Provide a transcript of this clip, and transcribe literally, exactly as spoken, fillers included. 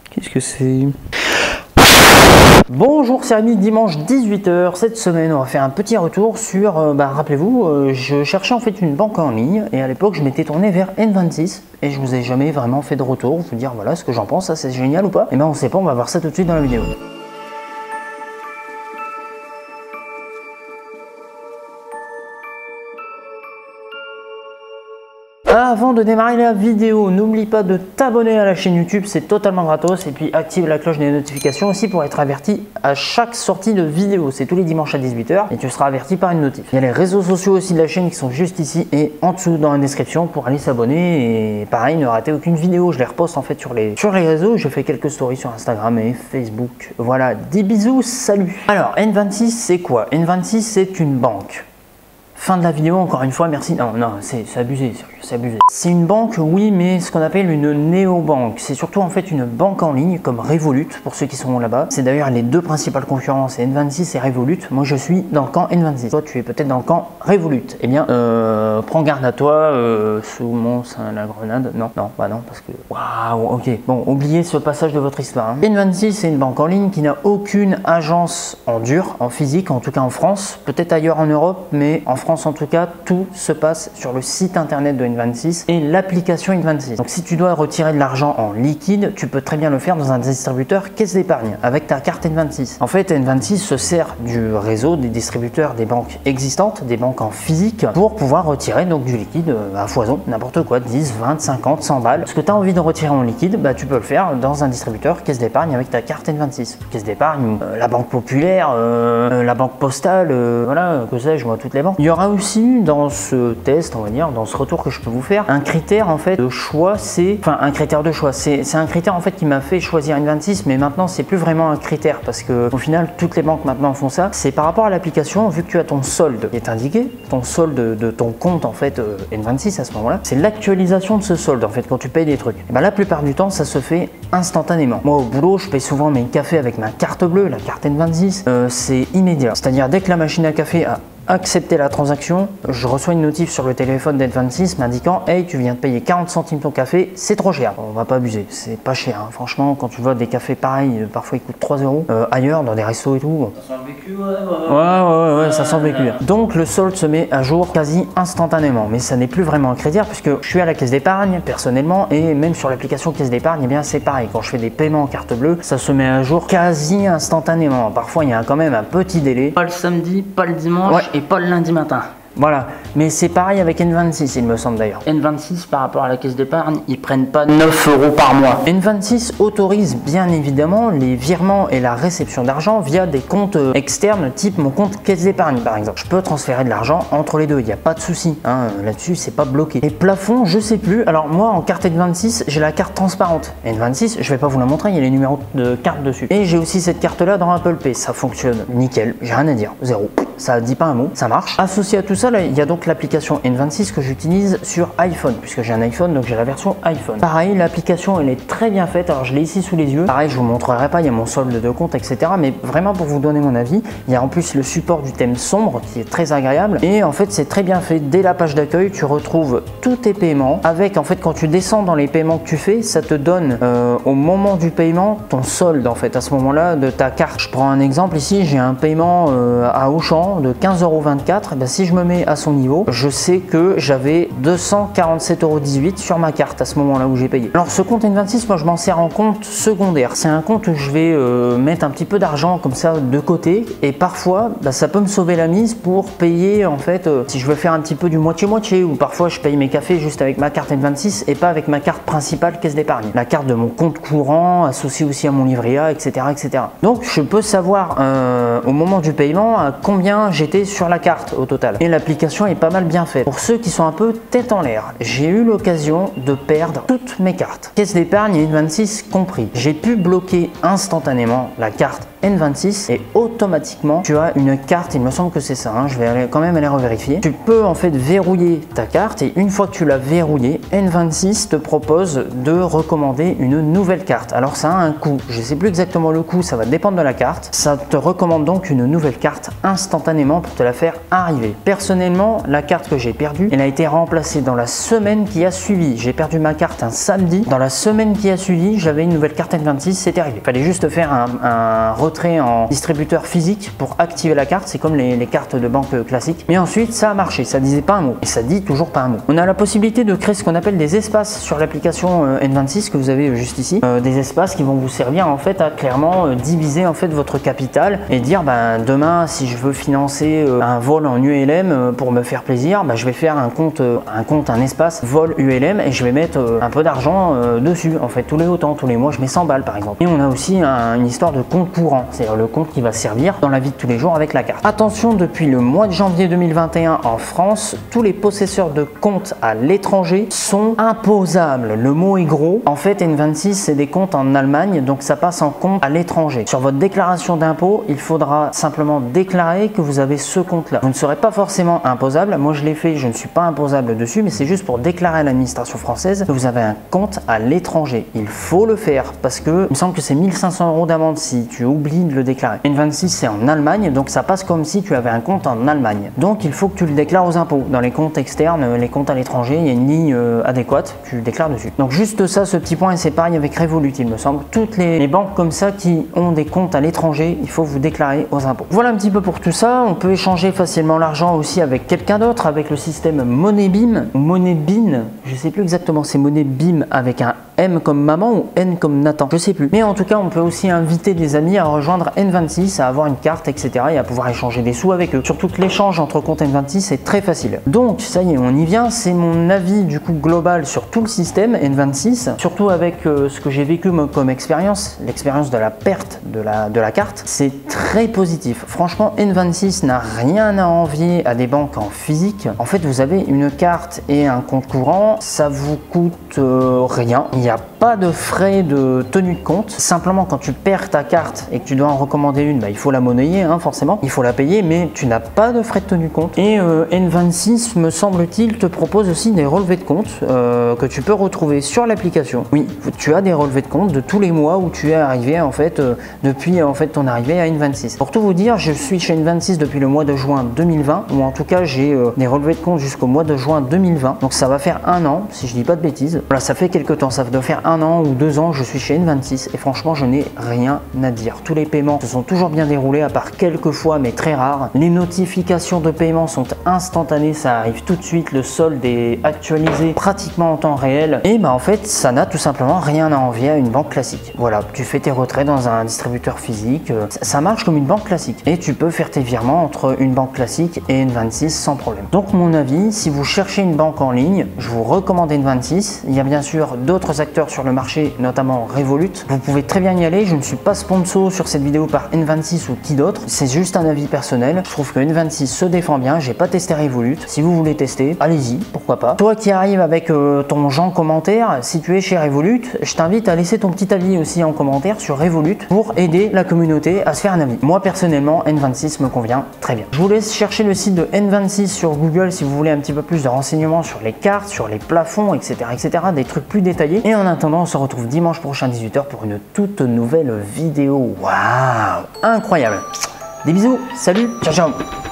Qu'est-ce que c'est? Bonjour, c'est Rémi, dimanche dix-huit heures. Cette semaine, on va faire un petit retour sur, euh, bah, rappelez-vous, euh, je cherchais en fait une banque en ligne et à l'époque, je m'étais tourné vers N vingt-six et je vous ai jamais vraiment fait de retour, vous dire voilà ce que j'en pense, ça c'est génial ou pas. Et ben on sait pas, on va voir ça tout de suite dans la vidéo. Avant de démarrer la vidéo, n'oublie pas de t'abonner à la chaîne YouTube, c'est totalement gratos, et puis active la cloche des notifications aussi pour être averti à chaque sortie de vidéo. C'est tous les dimanches à dix-huit heures et tu seras averti par une notif. Il y a les réseaux sociaux aussi de la chaîne qui sont juste ici et en dessous dans la description pour aller s'abonner, et pareil, ne rater aucune vidéo. Je les reposte en fait sur les, sur les réseaux, je fais quelques stories sur Instagram et Facebook. Voilà, des bisous, salut. Alors N vingt-six c'est quoi? N vingt-six c'est une banque. Fin de la vidéo, encore une fois, merci. Non, non, c'est abusé, c'est abusé. C'est une banque, oui, mais ce qu'on appelle une néobanque. C'est surtout en fait une banque en ligne comme Revolut, pour ceux qui sont là-bas. C'est d'ailleurs les deux principales concurrents, c'est N vingt-six et Revolut. Moi, je suis dans le camp N vingt-six. Toi, tu es peut-être dans le camp Revolut. Eh bien, euh, prends garde à toi, euh, sous mon sein la grenade. Non, non, bah non, parce que... Waouh, ok. Bon, oubliez ce passage de votre histoire. Hein. N vingt-six, c'est une banque en ligne qui n'a aucune agence en dur, en physique, en tout cas en France. Peut-être ailleurs en Europe, mais en France, en tout cas, tout se passe sur le site internet de N vingt-six et l'application N vingt-six. Donc si tu dois retirer de l'argent en liquide, tu peux très bien le faire dans un distributeur caisse d'épargne avec ta carte N vingt-six. En fait, N vingt-six se sert du réseau des distributeurs des banques existantes, des banques en physique, pour pouvoir retirer donc du liquide à foison, n'importe quoi, dix, vingt, cinquante, cent balles. Ce que tu as envie de retirer en liquide, bah, tu peux le faire dans un distributeur caisse d'épargne avec ta carte N vingt-six. Caisse d'épargne, euh, la banque populaire, euh, la banque postale, euh, voilà, que sais-je, moi, toutes les banques. Il y aura aussi dans ce test, on va dire, dans ce retour que je peux vous faire, un critère en fait de choix, c'est, enfin un critère de choix, c'est un critère en fait qui m'a fait choisir N vingt-six, mais maintenant c'est plus vraiment un critère parce que au final toutes les banques maintenant font ça. C'est par rapport à l'application, vu que tu as ton solde qui est indiqué, ton solde de, de ton compte en fait euh, N vingt-six à ce moment-là, c'est l'actualisation de ce solde en fait quand tu payes des trucs. Et ben, la plupart du temps ça se fait instantanément. Moi au boulot je paye souvent mes cafés avec ma carte bleue, la carte N vingt-six, euh, c'est immédiat. C'est-à-dire dès que la machine à café a accepter la transaction, je reçois une notif sur le téléphone d'N vingt-six m'indiquant hey, tu viens de payer quarante centimes ton café, c'est trop cher. On va pas abuser, c'est pas cher. Hein. Franchement, quand tu vois des cafés pareils, parfois ils coûtent trois euros euh, ailleurs, dans des restos et tout. Bon. Ça sent le vécu, ouais, ouais, ouais, ouais, ouais, ouais, ça sent le vécu. Donc le solde se met à jour quasi instantanément, mais ça n'est plus vraiment un critère puisque je suis à la caisse d'épargne personnellement et même sur l'application caisse d'épargne, eh bien c'est pareil. Quand je fais des paiements en carte bleue, ça se met à jour quasi instantanément. Parfois il y a quand même un petit délai. Pas le samedi, pas le dimanche ouais. Et pas le lundi matin. Voilà, mais c'est pareil avec N vingt-six, il me semble d'ailleurs. N vingt-six par rapport à la caisse d'épargne, ils prennent pas neuf euros par mois. N vingt-six autorise bien évidemment les virements et la réception d'argent via des comptes externes, type mon compte caisse d'épargne par exemple. Je peux transférer de l'argent entre les deux, il n'y a pas de souci. Hein, là-dessus, c'est pas bloqué. Et plafond, je sais plus. Alors moi, en carte N vingt-six, j'ai la carte transparente. N vingt-six, je vais pas vous la montrer, il y a les numéros de carte dessus. Et j'ai aussi cette carte-là dans Apple Pay, ça fonctionne nickel. J'ai rien à dire, zéro. Ça dit pas un mot, ça marche. Associé à tout ça, là, il y a donc l'application N vingt-six que j'utilise sur iPhone, puisque j'ai un iPhone, donc j'ai la version iPhone. Pareil, l'application, elle est très bien faite. Alors, je l'ai ici sous les yeux. Pareil, je vous montrerai pas, il y a mon solde de compte, et cetera. Mais vraiment, pour vous donner mon avis, il y a en plus le support du thème sombre qui est très agréable. Et en fait, c'est très bien fait. Dès la page d'accueil, tu retrouves tous tes paiements. Avec, en fait, quand tu descends dans les paiements que tu fais, ça te donne euh, au moment du paiement ton solde, en fait, à ce moment-là, de ta carte. Je prends un exemple ici, j'ai un paiement euh, à Auchan de quinze euros vingt-quatre, ben, si je me mets à son niveau, je sais que j'avais deux cent quarante-sept euros dix-huit sur ma carte à ce moment-là où j'ai payé. Alors ce compte N vingt-six, moi je m'en sers en compte secondaire. C'est un compte où je vais euh, mettre un petit peu d'argent comme ça de côté et parfois ben, ça peut me sauver la mise pour payer en fait euh, si je veux faire un petit peu du moitié-moitié ou parfois je paye mes cafés juste avec ma carte N vingt-six et pas avec ma carte principale caisse d'épargne. La carte de mon compte courant associée aussi à mon livret A, et cetera et cetera. Donc je peux savoir euh, au moment du paiement à combien j'étais sur la carte au total. Et l'application est pas mal bien faite. Pour ceux qui sont un peu tête en l'air, j'ai eu l'occasion de perdre toutes mes cartes. Caisse d'épargne et N vingt-six compris. J'ai pu bloquer instantanément la carte N vingt-six et automatiquement tu as une carte, il me semble que c'est ça, hein, je vais aller, quand même aller revérifier. Tu peux en fait verrouiller ta carte et une fois que tu l'as verrouillée, N vingt-six te propose de recommander une nouvelle carte. Alors ça a un coût, je sais plus exactement le coût, ça va dépendre de la carte. Ça te recommande donc une nouvelle carte instantanément pour te la faire arriver. Personnellement, la carte que j'ai perdue, elle a été remplacée dans la semaine qui a suivi. J'ai perdu ma carte un samedi, dans la semaine qui a suivi, j'avais une nouvelle carte N vingt-six, c'était arrivé. Il fallait juste faire un, un retrait en distributeur physique pour activer la carte, c'est comme les, les cartes de banque classiques. Mais ensuite, ça a marché, ça disait pas un mot et ça dit toujours pas un mot. On a la possibilité de créer ce qu'on appelle des espaces sur l'application euh, N vingt-six que vous avez juste ici, euh, des espaces qui vont vous servir en fait à clairement euh, diviser en fait votre capital et dire ben demain si je veux financer euh, un vol en U L M euh, pour me faire plaisir, ben, je vais faire un compte, euh, un compte, un espace vol U L M et je vais mettre euh, un peu d'argent euh, dessus en fait tous les autant, tous les mois je mets cent balles par exemple. Et on a aussi un, une histoire de compte courant, c'est-à-dire le compte qui va servir dans la vie de tous les jours avec la carte. Attention, depuis le mois de janvier deux mille vingt et un en France, tous les possesseurs de comptes à l'étranger sont imposables. Le mot est gros. En fait, N vingt-six, c'est des comptes en Allemagne, donc ça passe en compte à l'étranger. Sur votre déclaration d'impôt, il faudra simplement déclarer que vous avez ce compte-là. Vous ne serez pas forcément imposable. Moi, je l'ai fait, je ne suis pas imposable dessus, mais c'est juste pour déclarer à l'administration française que vous avez un compte à l'étranger. Il faut le faire parce que il me semble que c'est mille cinq cents euros d'amende si tu oublies de le déclarer. N vingt-six, c'est en Allemagne, donc ça passe comme si tu avais un compte en Allemagne. Donc, il faut que tu le déclares aux impôts. Dans les comptes externes, les comptes à l'étranger, il y a une ligne euh, adéquate, tu le déclares dessus. Donc, juste ça, ce petit point, et c'est pareil avec Revolut, il me semble. Toutes les, les banques comme ça qui ont des comptes à l'étranger, il faut vous déclarer aux impôts. Voilà un petit peu pour tout ça. On peut échanger facilement l'argent aussi avec quelqu'un d'autre, avec le système MoneyBeam ou MoneyBean. Je sais plus exactement, c'est MoneyBeam avec un M comme maman ou N comme Nathan, je sais plus. Mais en tout cas, on peut aussi inviter des amis à rejoindre N vingt-six, à avoir une carte, et cetera et à pouvoir échanger des sous avec eux. Surtout que l'échange entre comptes N vingt-six est très facile. Donc, ça y est, on y vient. C'est mon avis du coup global sur tout le système N vingt-six, surtout avec euh, ce que j'ai vécu comme expérience, l'expérience de la perte de la, de la carte. C'est très positif. Franchement, N vingt-six n'a rien à envier à des banques en physique. En fait, vous avez une carte et un compte courant, ça vous coûte euh, rien. Il n'y a pas de frais de tenue de compte. Simplement, quand tu perds ta carte et que tu dois en recommander une, bah, il faut la monnayer, hein, forcément. Il faut la payer, mais tu n'as pas de frais de tenue de compte. Et euh, N vingt-six, me semble-t-il, te propose aussi des relevés de compte euh, que tu peux retrouver sur l'application. Oui, tu as des relevés de compte de tous les mois où tu es arrivé en fait euh, depuis en fait ton arrivée à N vingt-six. Pour tout vous dire, je suis chez N vingt-six depuis le mois de juin deux mille vingt, ou en tout cas j'ai euh, des relevés de compte jusqu'au mois de juin deux mille vingt. Donc ça va faire un an, si je dis pas de bêtises. Voilà, ça fait quelques temps, ça doit faire un an ou deux ans que je suis chez N vingt-six et franchement je n'ai rien à dire. Tous les paiements se sont toujours bien déroulés à part quelques fois mais très rares. Les notifications de paiement sont instantanées, ça arrive tout de suite, le solde est actualisé pratiquement en temps réel et bah en fait ça n'a tout simplement rien à envier à une banque classique. Voilà, tu fais tes retraits dans un distributeur physique, ça marche comme une banque classique et tu peux faire tes virements entre une banque classique et N vingt-six sans problème. Donc mon avis, si vous cherchez une banque en ligne, je vous recommande N vingt-six. Il y a bien sûr d'autres acteurs sur le marché, notamment Revolut. Vous pouvez très bien y aller, je ne suis pas sponsor sur cette vidéo par N vingt-six ou qui d'autre, c'est juste un avis personnel. Je trouve que N vingt-six se défend bien, j'ai pas testé Revolut. Si vous voulez tester, allez-y, pourquoi pas. Toi qui arrives avec euh, ton genre commentaire, si tu es chez Revolut, je t'invite à laisser ton petit avis aussi en commentaire sur Revolut pour aider la communauté à se faire un avis. Moi personnellement, N vingt-six me convient très bien. Je vous laisse chercher le site de N vingt-six sur Google si vous voulez un petit peu plus de renseignements sur les cartes, sur les plafonds, et cetera et cetera, des trucs plus détaillés. Et en attendant, on se retrouve dimanche prochain à dix-huit heures pour une toute nouvelle vidéo. Waouh, incroyable. Des bisous, salut, ciao ciao.